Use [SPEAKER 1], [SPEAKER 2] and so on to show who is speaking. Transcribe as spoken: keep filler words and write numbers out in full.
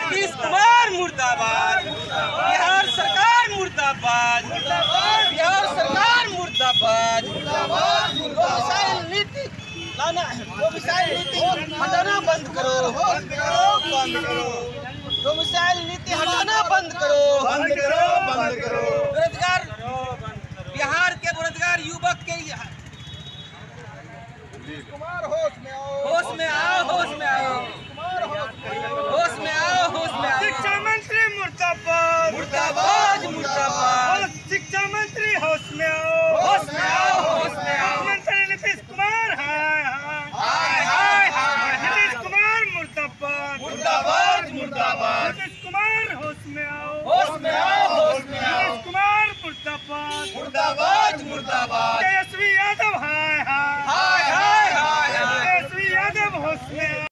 [SPEAKER 1] नीतीश कुमार मुर्दाबाद, बिहार सरकार मुर्दाबाद, बिहार सरकार मुर्दाबाद। मिसाइल नीति लाना है, वो मिसाइल नीति हटाना बंद करो, बंद करो, बंद करो। वो मिसाइल नीति हटाना बंद करो,
[SPEAKER 2] बंद करो, बंद करो।
[SPEAKER 1] बेरोजगार बिहार के बेरोजगार युवक के
[SPEAKER 2] कुमार होश में आओ,
[SPEAKER 1] होश में आओ, होश में आओ।